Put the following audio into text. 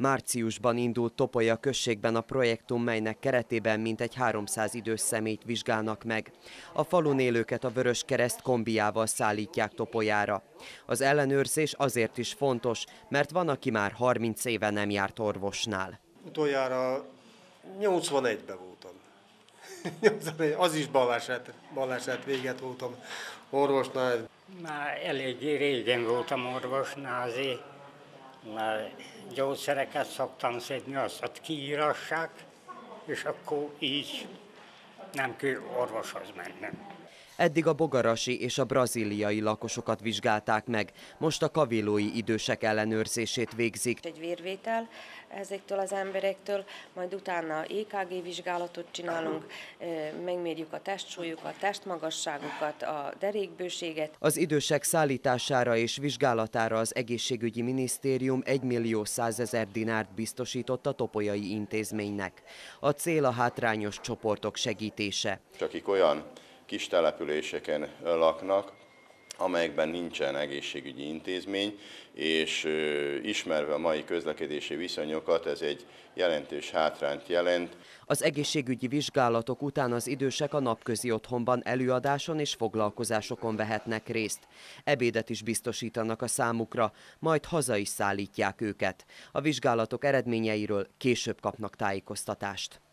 Márciusban indult Topolya községben a projektum, melynek keretében mintegy 300 idős személyt vizsgálnak meg. A falun élőket a Vöröskereszt kombiával szállítják Topolyára. Az ellenőrzés azért is fontos, mert van, aki már 30 éve nem járt orvosnál. Utoljára 81-ben voltam. Az is baleset véget voltam orvosnál. Már eléggé régen voltam orvosnál, azért már gyógyszereket szoktam szedni, azt kiírassák, és akkor így nem kell orvoshoz mennem. Eddig a bogarasi és a brazíliai lakosokat vizsgálták meg, most a kavélói idősek ellenőrzését végzik. Egy vérvétel ezektől az emberektől, majd utána EKG vizsgálatot csinálunk, megmérjük a testsúlyukat, testmagasságukat, a derékbőséget. Az idősek szállítására és vizsgálatára az egészségügyi minisztérium 1.100.000 dinárt biztosított a topolyai intézménynek. A cél a hátrányos csoportok segítése. Akik olyan kis településeken laknak, amelyekben nincsen egészségügyi intézmény, és ismerve a mai közlekedési viszonyokat, ez egy jelentős hátrányt jelent. Az egészségügyi vizsgálatok után az idősek a napközi otthonban előadáson és foglalkozásokon vehetnek részt. Ebédet is biztosítanak a számukra, majd haza is szállítják őket. A vizsgálatok eredményeiről később kapnak tájékoztatást.